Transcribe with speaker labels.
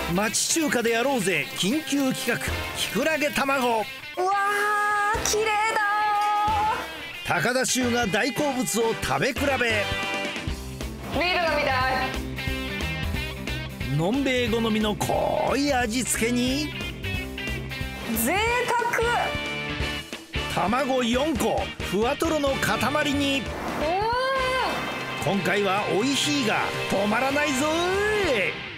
Speaker 1: 町中華でやろうぜ緊急企画きくらげ卵。
Speaker 2: うわー、綺麗だ
Speaker 1: 高田修が大好物を食べ比べ。
Speaker 2: ー。ビールが見たい。
Speaker 1: のんべえ好みの濃い味付けに
Speaker 2: 贅沢。
Speaker 1: 卵4個ふわとろの塊に。今回はおいしいが止まらないぞーい。